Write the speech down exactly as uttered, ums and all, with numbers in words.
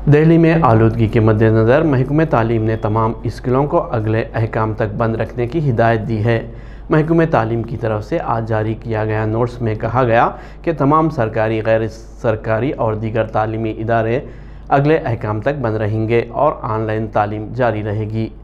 दिल्ली में आलूदगी के मद्देनज़र महकमे तालीम ने तमाम स्कूलों को अगले अहकाम तक बंद रखने की हिदायत दी है। महकमे तालीम की तरफ से आज जारी किया गया नोट्स में कहा गया कि तमाम सरकारी, गैर सरकारी और दीगर तालीमी इदारे अगले अहकाम तक बंद रहेंगे और ऑनलाइन तालीम जारी रहेगी।